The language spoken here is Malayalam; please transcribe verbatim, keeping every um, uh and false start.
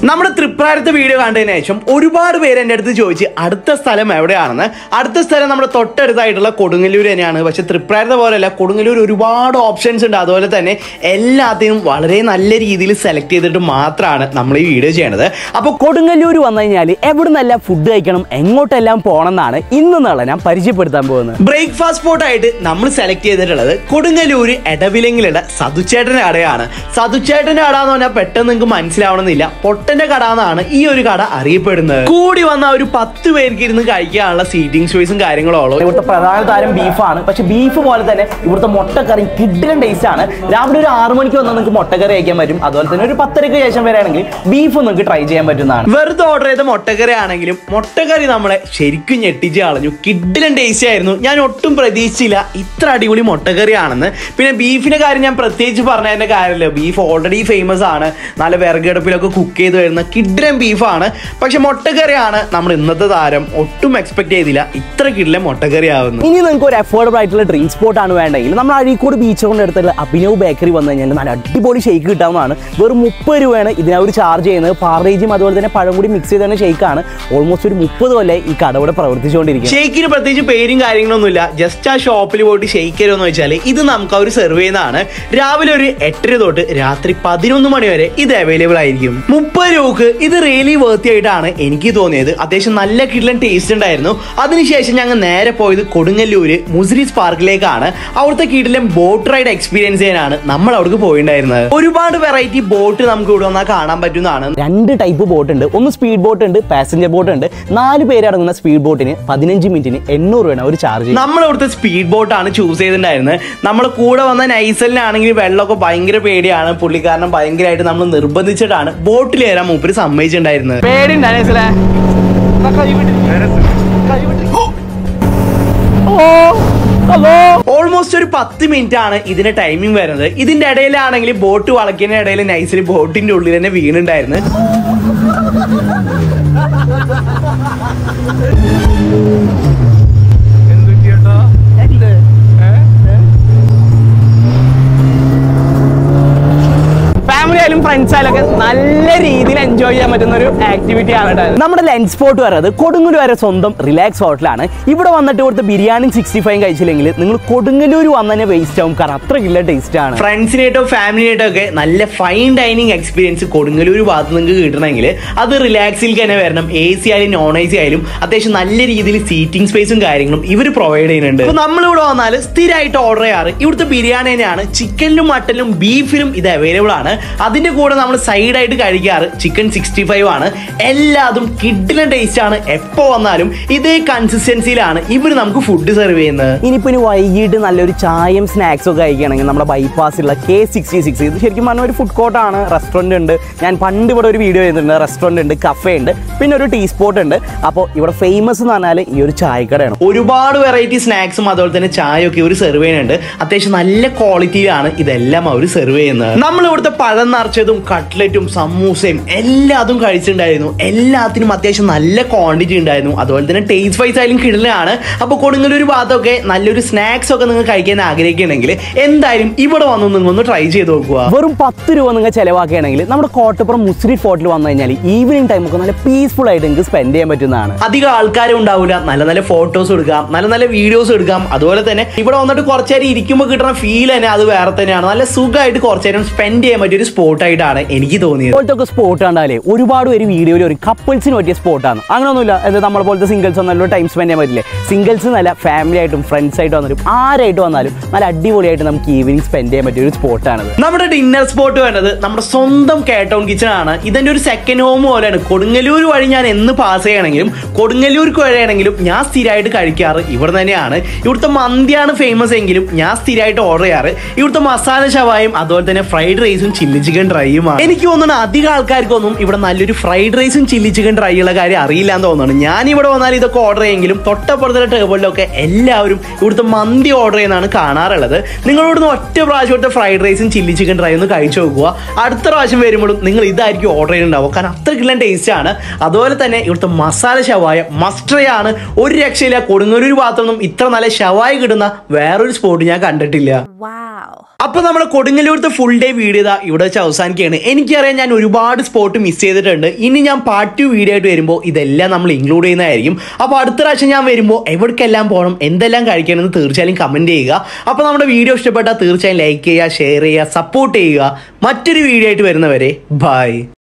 നമ്മുടെ തൃപ്രാരത്തെ വീഡിയോ കണ്ടതിന് ശേഷം ഒരുപാട് പേര് എൻ്റെ അടുത്ത് ചോദിച്ച് അടുത്ത സ്ഥലം എവിടെയാണെന്ന്. അടുത്ത സ്ഥലം നമ്മുടെ തൊട്ടടുത്തായിട്ടുള്ള കൊടുങ്ങല്ലൂർ തന്നെയാണ്. പക്ഷെ തൃപ്രാരത്തെ പോലെയല്ല, കൊടുങ്ങല്ലൂർ ഒരുപാട് ഓപ്ഷൻസ് ഉണ്ട്. അതുപോലെ തന്നെ എല്ലാത്തിനും വളരെ നല്ല രീതിയിൽ സെലക്ട് ചെയ്തിട്ട് മാത്രമാണ് നമ്മൾ ഈ വീഡിയോ ചെയ്യണത്. അപ്പോൾ കൊടുങ്ങല്ലൂർ വന്നു കഴിഞ്ഞാൽ എവിടെ നിന്നെല്ലാം ഫുഡ് കഴിക്കണം, എങ്ങോട്ടെല്ലാം പോകണം എന്നാണ് ഇന്നെന്നുള്ള ഞാൻ പരിചയപ്പെടുത്താൻ പോകുന്നത്. ബ്രേക്ക്ഫാസ്റ്റ് സ്പോട്ട് ആയിട്ട് നമ്മൾ സെലക്ട് ചെയ്തിട്ടുള്ളത് കൊടുങ്ങല്ലൂർ എടവിലെങ്കിലുള്ള സതുച്ചേട്ടൻ്റെ കടയാണ്. സതുച്ചേട്ടൻ്റെ കട എന്ന് പറഞ്ഞാൽ പെട്ടെന്ന് നിങ്ങൾക്ക് മനസ്സിലാവണമെന്നില്ല, പൊട്ടന്റെ കട എന്നാണ് ഈ ഒരു കട അറിയപ്പെടുന്നത്. കൂടി വന്ന ഒരു പത്ത് പേർക്ക് ഇരുന്ന് കഴിക്കാനുള്ള സീറ്റിംഗ് സ്പേസും കാര്യങ്ങളും ഉള്ളൂ. ഇവിടുത്തെ പ്രധാന താരം ബീഫാണ്. പക്ഷെ ബീഫ് പോലെ തന്നെ ഇവിടുത്തെ മുട്ടക്കറി കിഡിലും ടേസ്റ്റ് ആണ്. രാവിലെ ഒരു ആറു മണിക്ക് വന്നാൽ നിങ്ങൾക്ക് മുട്ടക്കറി കഴിക്കാൻ പറ്റും. അതുപോലെ തന്നെ ഒരു പത്തരയ്ക്ക് ശേഷം വരികയാണെങ്കിൽ ബീഫ് നിങ്ങൾക്ക് ട്രൈ ചെയ്യാൻ പറ്റുന്നതാണ്. വെറുതെ ഓർഡർ ചെയ്ത മുട്ടക്കറി ആണെങ്കിലും മുട്ടക്കറി നമ്മളെ ശരിക്കും ഞെട്ടിച്ച് കളഞ്ഞു. കിഡിലും ടേസ്റ്റ് ആയിരുന്നു. ഞാൻ ഒട്ടും പ്രതീക്ഷിച്ചില്ല ഇത്ര അടിപൊളി മുട്ടക്കറി ആണെന്ന്. പിന്നെ ബീഫിന്റെ കാര്യം ഞാൻ പ്രത്യേകിച്ച് പറഞ്ഞതിന്റെ കാര്യമില്ല. ബീഫ് ഓൾറെഡി ഫേമസ് ആണ്. നല്ല വിറകടുപ്പിലൊക്കെ കുക്ക് ചെയ്ത് വരുന്ന കിഡിലൻ ബീഫാണ്. പക്ഷെ മുട്ടക്കറിയാണ് നമ്മൾ ഇന്നത്തെ താരം. ഒട്ടും എക്സ്പെക്ട് ചെയ്തില്ല ഇത്ര കിഡിലൻ മുട്ടക്കറി ആവുന്നു. ഇനി നിങ്ങൾക്ക് ഒരു അഫോർഡബിൾ ആയിട്ടുള്ള ഡ്രിങ്ക് സ്പോട്ട് ആണ് വേണ്ടെങ്കിൽ നമ്മൾ അഴീക്കോട് ബീച്ച് കൊണ്ട് എടുത്തുള്ള അഭിനവ് ബേക്കറി വന്നു കഴിഞ്ഞാൽ നല്ല അടിപൊളി ഷേക്ക് കിട്ടാവുന്നതാണ്. വെറും മുപ്പത് രൂപയാണ് ഇതിനവർ ചാർജ് ചെയ്യുന്നത്. പാർലേജും അതുപോലെ തന്നെ പഴം കൂടി മിക്സ് ചെയ്ത ഷേക്കാണ്. ഓൾമോസ്റ്റ് ഒരു മുപ്പത് കൊല്ലം ഈ കട ഇവിടെ പ്രവർത്തിച്ചുകൊണ്ടിരിക്കും. ഷേക്കിന് പ്രത്യേകിച്ച് പേരും കാര്യങ്ങളൊന്നുമില്ല. ജസ്റ്റ് ആ ഷോപ്പിൽ പോയിട്ട് ഷേക്ക് തരുമെന്ന് വെച്ചാൽ ഇത് നമുക്ക് അവർ സെർവ് ചെയ്യുന്നതാണ്. രാവിലെ ഒരു എട്ടര തൊട്ട് രാത്രി പതിനൊന്ന് മണി വരെ ഇത് അവൈലബിൾ ആയിരിക്കും. മുപ്പത് രൂപക്ക് ഇത് റിയലി വേർത്തി ആയിട്ടാണ് എനിക്ക് തോന്നിയത്. അത്യാവശ്യം നല്ല കിഡിലൻ ടേസ്റ്റ് ഉണ്ടായിരുന്നു. അതിനുശേഷം ഞങ്ങൾ നേരെ പോയത് കൊടുങ്ങല്ലൂര് മുസിരിസ് പാർക്കിലേക്കാണ്. അവിടുത്തെ കിഡിലൻ ബോട്ട് റൈഡ് എക്സ്പീരിയൻസ് ചെയ്യാനാണ് നമ്മൾ അവിടേക്ക് പോയിട്ടുണ്ടായിരുന്നത്. ഒരുപാട് വെറൈറ്റി ബോട്ട് നമുക്ക് ഇവിടെ വന്നാൽ കാണാൻ പറ്റുന്നതാണ്. രണ്ട് ടൈപ്പ് ബോട്ട് ഉണ്ട്. ഒന്ന് സ്പീഡ് ബോട്ട് ഉണ്ട്, പാസഞ്ചർ ബോട്ട് ഉണ്ട്. നാല് പേരടങ്ങുന്ന സ്പീഡ് ബോട്ടിന് പതിനഞ്ച് മിനിറ്റിന് എണ്ണൂറ് രൂപയാണ് ഒരു ചാർജ്. നമ്മൾ അവിടുത്തെ സ്പീഡ് ബോട്ടാണ് ചൂസ് ചെയ്തിട്ടുണ്ടായിരുന്നത്. നമ്മൾ കൂടെ വന്ന നൈസലിനാണെങ്കിൽ വെള്ളമൊക്കെ ഭയങ്കര പേടിയാണ്. പുള്ളിക്കാരനെ ഭയങ്കരമായിട്ട് നമ്മൾ നിർബന്ധിച്ചിട്ടാണ് ബോട്ടിൽ കയറാൻ മൂപ്പര് സമ്മതിച്ചിട്ടുണ്ടായിരുന്നത്. ഓൾമോസ്റ്റ് ഒരു പത്ത് മിനിറ്റ് ആണ് ഇതിന്റെ ടൈമിംഗ് വരുന്നത്. ഇതിന്റെ ഇടയിലാണെങ്കിൽ ബോട്ട് വളയ്ക്കുന്ന ഇടയിൽ നൈസിൽ ബോട്ടിന്റെ ഉള്ളിൽ തന്നെ വീണുണ്ടായിരുന്നു. ഫാമിലിയായാലും ഫ്രണ്ട്സായാലൊക്കെ നല്ല രീതിയിൽ എൻജോയ് ചെയ്യാൻ പറ്റുന്ന ഒരു ആക്ടിവിറ്റി ആണ്. നമ്മുടെ ലഞ്ച് സ്പോട്ട് വരുന്നത് കൊടുങ്ങല്ലൂർ വരെ സ്വന്തം റിലാക്സ് ഹോട്ടലാണ്. ഇവിടെ വന്നിട്ട് ഇവിടുത്തെ ബിരിയാണി സിക്സ്റ്റി ഫൈവ് കഴിച്ചില്ലെങ്കിൽ നിങ്ങൾ കൊടുങ്ങല്ലൂർ വന്ന് തന്നെ വേസ്റ്റ് ആവും. കാരണം അത്ര കില്ല ടേസ്റ്റ് ആണ്. ഫ്രണ്ട്സിനായിട്ടോ ഫാമിലിയായിട്ടോ ഒക്കെ നല്ല ഫൈൻ ഡൈനിങ് എക്സ്പീരിയൻസ് കൊടുങ്ങല്ലൂർ ഭാഗത്ത് നിങ്ങൾക്ക് കിട്ടണമെങ്കിൽ അത് റിലാക്സിൽ തന്നെ വരണം. എ സി ആയാലും നോൺ എ സി ആയാലും അത്യാവശ്യം നല്ല രീതിയിൽ സീറ്റിംഗ് സ്പേസും കാര്യങ്ങളും ഇവർ പ്രൊവൈഡ് ചെയ്യുന്നുണ്ട്. അപ്പോൾ നമ്മളിവിടെ വന്നാൽ സ്ഥിരമായിട്ട് ഓർഡർ ചെയ്യാറ് ഇവിടുത്തെ ബിരിയാണി തന്നെയാണ്. ചിക്കനിലും മട്ടനിലും ബീഫിലും ഇത് അവൈലബിൾ ആണ്. അതിന്റെ കൂടെ നമ്മൾ സൈഡായിട്ട് കഴിക്കാറ് ചിക്കൻ സിക്സ്റ്റി ഫൈവ് ആണ്. എല്ലാതും കിഡിലൻ ടേസ്റ്റ് ആണ്. എപ്പോൾ വന്നാലും ഇതേ കൺസിസ്റ്റൻസിയിലാണ് ഇവർ നമുക്ക് ഫുഡ് സെർവ് ചെയ്യുന്നത്. ഇനിയിപ്പോൾ ഇനി വൈകിട്ട് നല്ലൊരു ചായയും സ്നാക്സും ഒക്കെ കഴിക്കുകയാണെങ്കിൽ നമ്മുടെ ബൈപ്പാസിലുള്ള കെ സിക്സ്റ്റി സിക്സ് ഇത് ശരിക്കും പറഞ്ഞ ഒരു ഫുഡ് കോർട്ടാണ്. റെസ്റ്റോറൻറ്റ് ഉണ്ട്. ഞാൻ പണ്ട് ഇവിടെ ഒരു വീഡിയോ ചെയ്തിട്ടുണ്ട്. റെസ്റ്റോറൻറ്റ് ഉണ്ട്, കഫേ ഉണ്ട്, പിന്നെ ഒരു ടീ സ്പോട്ട് ഉണ്ട്. അപ്പോൾ ഇവിടെ ഫേമസ് എന്ന് പറഞ്ഞാൽ ഈ ഒരു ചായക്കടയാണ്. ഒരുപാട് വെറൈറ്റി സ്നാക്സും അതുപോലെ തന്നെ ചായയൊക്കെ ഇവർ സെർവ് ചെയ്യുന്നുണ്ട്. അത്യാവശ്യം നല്ല ക്വാളിറ്റിയിലാണ് ഇതെല്ലാം അവർ സെർവ് ചെയ്യുന്നത്. നമ്മൾ ഇവിടുത്തെ പഴം നിറച്ചതും കട്ട്ലറ്റും സമൂസയും എല്ലാതും കഴിച്ചിട്ടുണ്ടായിരുന്നു. എല്ലാത്തിനും അത്യാവശ്യം നല്ല ക്വാണ്ടിറ്റി ഉണ്ടായിരുന്നു. അതുപോലെ തന്നെ ടേസ്റ്റ് വൈസ് ആയാലും കിടലാണ്. അപ്പോൾ കൊടുങ്ങല്ലൂർ ഭാഗത്തൊക്കെ നല്ലൊരു സ്നാക്സ് ഒക്കെ നിങ്ങൾ കഴിക്കാൻ ആഗ്രഹിക്കുകയാണെങ്കിൽ എന്തായാലും ഇവിടെ വന്ന് നിങ്ങൾ ഒന്ന് ട്രൈ ചെയ്ത് നോക്കുക. വെറും പത്ത് രൂപ നിങ്ങൾ ചിലവാക്കുകയാണെങ്കിൽ നമ്മുടെ കോട്ടപ്പുറം മുസ്ലിം ഫോർട്ടിൽ വന്നു കഴിഞ്ഞാൽ ഈവനിങ് ടൈം ഒക്കെ നല്ല പീസ്ഫുൾ ആയിട്ട് നിങ്ങൾക്ക് സ്പെൻഡ് ചെയ്യാൻ പറ്റുന്നതാണ്. അധികം ആൾക്കാരും ഉണ്ടാവില്ല. നല്ല നല്ല ഫോട്ടോസ് എടുക്കാം, നല്ല നല്ല വീഡിയോസ് എടുക്കാം. അതുപോലെ തന്നെ ഇവിടെ വന്നിട്ട് കുറച്ചേരം ഇരിക്കുമ്പോൾ കിട്ടുന്ന ഫീൽ തന്നെ അത് വേറെ തന്നെയാണ്. നല്ല സുഖമായിട്ട് കുറച്ചേരം സ്പെൻഡ് ചെയ്യാൻ പറ്റിയ ഒരു സ്പോട്ടായിട്ടാണ് എനിക്ക് തോന്നിയത്. ഇപ്പോഴത്തെ സ്പോട്ട് കണ്ടാലേ ഒരുപാട് പേര് വീഡിയോയിൽ ഒരു കപ്പിൾസിന് പറ്റിയ സ്പോട്ടാണ്. അങ്ങനെയൊന്നുമില്ല. എന്താ നമ്മളെ പോലത്തെ സിംഗിൾസ് ഒന്നും ടൈം സ്പെൻഡ് ചെയ്യാൻ പറ്റില്ലേ? സിംഗിൾസ് നല്ല ഫാമിലി ആയിട്ടും ഫ്രണ്ട്സ് ആയിട്ട് വന്നാലും ആരായിട്ട് വന്നാലും നല്ല അടിപൊളിയായിട്ട് നമുക്ക് ഈവനിങ് സ്പെൻഡ് ചെയ്യാൻ പറ്റിയ ഒരു സ്പോട്ടാണ്. നമ്മുടെ ഡിന്നർ സ്പോട്ട് വേണ്ടത് നമ്മുടെ സ്വന്തം കേട്ടൗൺ കിച്ചൺ ആണ്. ഇതിന്റെ ഒരു സെക്കൻഡ് ഹോം പോലെയാണ്. കൊടുങ്ങല്ലൂർ വഴി ഞാൻ എന്ന് പാസ് ചെയ്യണമെങ്കിലും കൊടുങ്ങല്ലൂർക്ക് വഴിയാണെങ്കിലും ഞാൻ സ്ഥിരമായിട്ട് കഴിക്കാറ് ഇവിടെ തന്നെയാണ്. ഇവിടുത്തെ മന്തിയാണ് ഫേമസ് എങ്കിലും ഞാൻ സ്ഥിരമായിട്ട് ഓർഡർ ചെയ്യാറ് ഇവിടുത്തെ മസാല ഷവായും അതുപോലെ തന്നെ ഫ്രൈഡ് റൈസും ചില്ലി ചിക്കൻ ഡ്രൈയുമാണ്. എനിക്ക് തോന്നുന്നു അധികം ആൾക്കാർക്കൊന്നും ഇവിടെ നല്ലൊരു ഫ്രൈഡ് റൈസും ചില്ലി ചിക്കൻ ഡ്രൈ ഉള്ള കാര്യം അറിയില്ല എന്ന് തോന്നുന്നു. ഞാൻ ഇവിടെ വന്നാൽ ഇതൊക്കെ ഓർഡർ ചെയ്യുമെങ്കിലും തൊട്ടപ്പുറത്തുള്ള ടേബിളിലൊക്കെ എല്ലാവരും ഇവിടുത്തെ മന്തി ഓർഡർ ചെയ്യുന്നതാണ് കാണാറുള്ളത്. നിങ്ങളിവിടുന്ന് ഒറ്റ പ്രാവശ്യം ഇവിടുത്തെ ഫ്രൈഡ് റൈസും ചില്ലി ചിക്കൻ ഡ്രൈ ഒന്ന് കഴിച്ചു നോക്കുക. അടുത്ത പ്രാവശ്യം വരുമ്പോഴും നിങ്ങൾ ഇതായിരിക്കും ഓർഡർ ചെയ്യുന്നുണ്ടാവുക. കാരണം അത്ര കിട്ടുന്ന ടേസ്റ്റ് ആണ്. അതുപോലെ തന്നെ ഇവിടുത്തെ മസാല ഷവായ മസ്റ്റർ ആണ്. ഒരു രക്ഷയില്ല. കൊടുങ്ങല്ലൂർ ഭാഗത്തൊന്നും ഇത്ര നല്ല ഷവായ കിട്ടുന്ന വേറൊരു സ്പോട്ട് ഞാൻ കണ്ടിട്ടില്ല. അപ്പൊ നമ്മുടെ കൊടുങ്ങല്ലൂരത്തെ ഫുൾ ഡേ വീഡിയോ ഇതാ ഇവിടെ വെച്ച് അവസാനിക്കുകയാണ്. എനിക്കറിയാം ഞാൻ ഒരുപാട് സ്പോട്ട് മിസ് ചെയ്തിട്ടുണ്ട്. ഇനി ഞാൻ പാർട്ട് ടു വീഡിയോ ആയിട്ട് വരുമ്പോൾ ഇതെല്ലാം നമ്മൾ ഇൻക്ലൂഡ് ചെയ്യുന്നതായിരിക്കും. അപ്പോൾ അടുത്ത പ്രാവശ്യം ഞാൻ വരുമ്പോൾ എവിടേക്കെല്ലാം പോകണം, എന്തെല്ലാം കഴിക്കണമെന്ന് തീർച്ചയായും കമന്റ് ചെയ്യുക. അപ്പോൾ നമ്മുടെ വീഡിയോ ഇഷ്ടപ്പെട്ടാൽ തീർച്ചയായും ലൈക്ക് ചെയ്യുക, ഷെയർ ചെയ്യുക, സപ്പോർട്ട് ചെയ്യുക. മറ്റൊരു വീഡിയോ ആയിട്ട് വരുന്നവരെ ബൈ.